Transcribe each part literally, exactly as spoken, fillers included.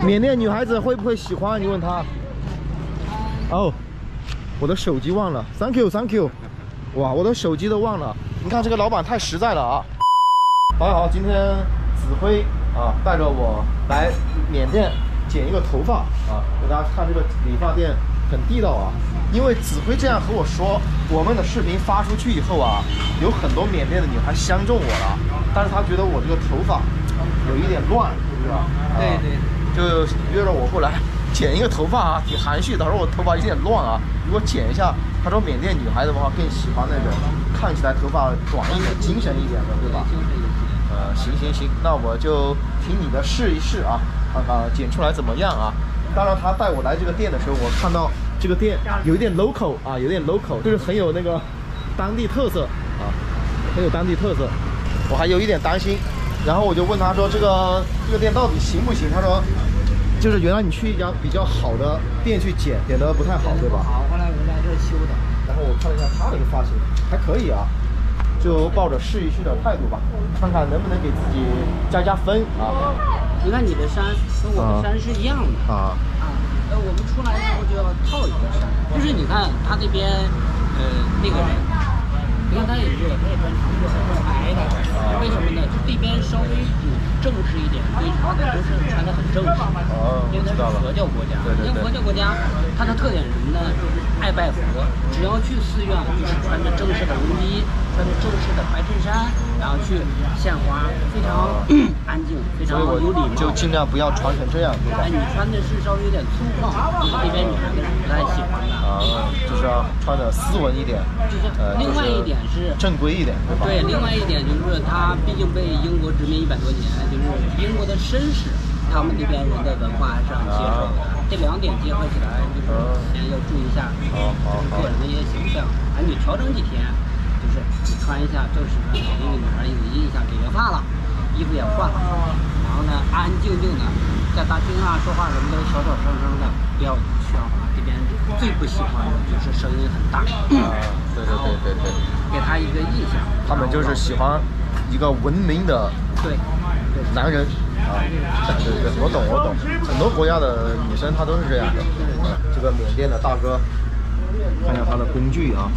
缅甸女孩子会不会喜欢？你问她。哦，我的手机忘了 ，Thank you，Thank you。哇，我的手机都忘了。你看这个老板太实在了啊！好好，今天子辉啊带着我来缅甸剪一个头发啊，给大家看这个理发店很地道啊。因为子辉这样和我说，我们的视频发出去以后啊，有很多缅甸的女孩相中我了，但是她觉得我这个头发有一点乱，是吧？ 对对， 就约着我过来剪一个头发啊，挺含蓄的。他说我头发有点乱啊，如果剪一下，他说缅甸女孩子的话更喜欢那种看起来头发短一点、精神一点的，对吧？呃，行行行，那我就听你的试一试啊，看看剪出来怎么样啊。当然，他带我来这个店的时候，我看到这个店有一点 local 啊，有点 local， 就是很有那个当地特色啊，很有当地特色。我还有一点担心，然后我就问他说：“这个这个店到底行不行？”他说：“就是原来你去一家比较好的店去剪，剪得不太好，对吧？” 好，后来我来这修的。 然后我看了一下他这个发型，还可以啊。就抱着试一试的态度吧，看看能不能给自己加加分啊！ 你看你的衫跟我的衫是一样的啊啊，呃，我们出来以后就要套一个衫，就是你看他这边，呃，那个人，你看他也是，他也穿长裤，白的，为什么呢？就这边稍微有正式一点，所以他的都是穿的很正式， 哦， 因为他是佛教国家，因为佛教国家它的特点是什么呢？爱拜佛，只要去寺院就是穿着正式的绒衣。穿着正式的白衬衫，然后去献花，非常安静，非常有礼貌。 就尽量不要穿成这样，对吧？ 哎，你穿的是稍微有点粗犷，就是这边女孩子是不太喜欢的。 啊，就是要穿的斯文一点。 就是另外一点是正规一点，对吧？ 对，另外一点就是它毕竟被英国殖民一百多年，就是英国的绅士，他们那边人的文化还是很接受的。这两点结合起来，就是先要注意一下，就是个人的一些形象。哎，你调整几天。就是你穿一下正式的，给那个女孩有印象，理个发了，衣服也换了，然后呢，安安静静的，在大厅啊说话什么的，小小声声的，不要喧哗。这边最不喜欢的就是声音很大。 啊，对对对对对， 给他一个印象， 他们就是喜欢一个文明的对男人啊。对对对，我懂我懂，很多国家的女生她都是这样的。这个缅甸的大哥，看一下他的工具啊。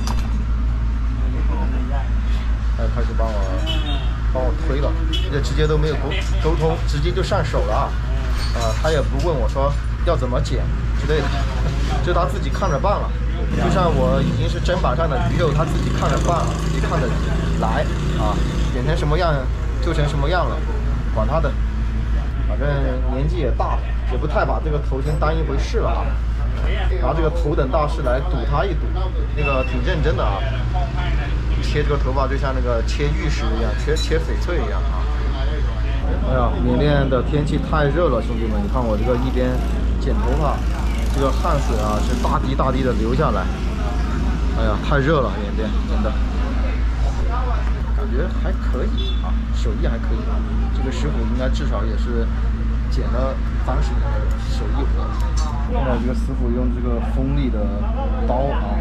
他开始帮我帮我推了，就直接都没有沟沟通，直接就上手了啊！啊，他也不问我说要怎么剪之类的，就他自己看着办了。就像我已经是砧板上的鱼肉，他自己看着办了，自己看着来啊，剪成什么样就成什么样了，管他的，反正年纪也大了，也不太把这个头型当一回事了啊。拿这个头等大事来赌他一赌，那个挺认真的啊。切这个头发就像那个切玉石一样，切切翡翠一样啊！哎呀，缅甸的天气太热了，兄弟们，你看我这个一边剪头发，这个汗水啊是大滴大滴的流下来。哎呀，太热了，缅甸真的，感觉还可以啊，手艺还可以。这个师傅应该至少也是剪了三十年的手艺活。现在这个师傅用这个锋利的刀啊。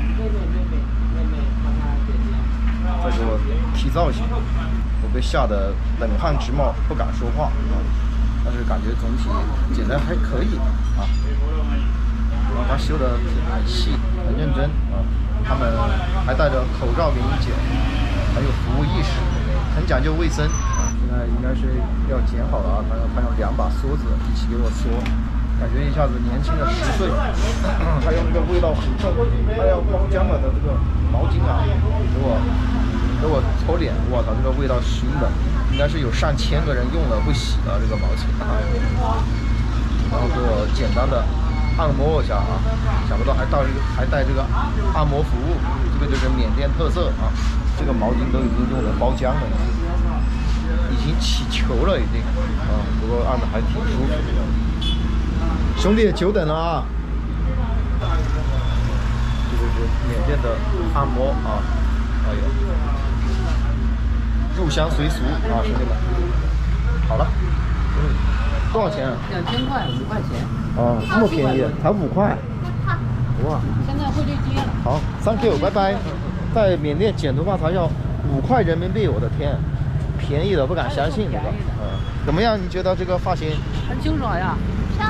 再给我提造型，我被吓得冷汗直冒，不敢说话啊。但是感觉总体剪得还可以啊。然后他修的很细，很认真啊。他们还戴着口罩给你剪，很有服务意识，很讲究卫生啊。现在应该是要剪好了啊，他用他用两把梳子一起给我梳，感觉一下子年轻了十岁。还有那个味道很重，还要包浆了的这个毛巾啊，给我。给我搓脸，我操，这个味道熏的，应该是有上千个人用了会洗的这个毛巾啊。然后给我简单的按摩一下啊，想不到还到一个还带这个按摩服务，这个就是缅甸特色啊。这个毛巾都已经用了包浆了，已经起球了已经啊，不过按的还挺舒服。兄弟，久等了啊！这就是缅甸的按摩啊，哎呦。入乡随俗啊，兄弟们，好了，嗯，多少钱啊？ 两千块，五块钱。 哦，这么便宜，才五块。哇！ 现在汇率低了。 好 ，Thank you， 拜拜。在缅甸剪头发才要五块人民币，我的天，便宜的不敢相信，这个。嗯，怎么样？你觉得这个发型？ 很清爽呀。 漂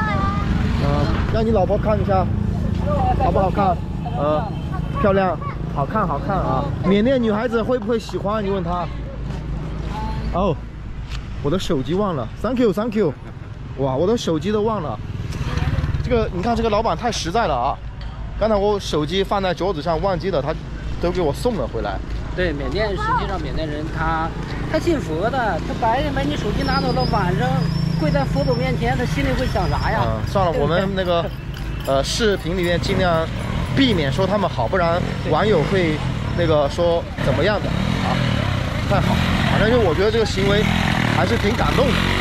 嗯，让你老婆看一下，好不好看？呃，漂亮，好看，好看啊！缅甸女孩子会不会喜欢？你问她。哦，我的手机忘了 ，Thank you，Thank you。哇，我的手机都忘了。这个你看，这个老板太实在了啊！刚才我手机放在桌子上忘记了，他都给我送了回来。 对，缅甸实际上缅甸人他他信佛的，他白天把你手机拿走了，晚上跪在佛祖面前，他心里会想啥呀？ 嗯，算了，我们那个呃视频里面尽量避免说他们好，不然网友会那个说怎么样的啊？太好，反正就我觉得这个行为还是挺感动的。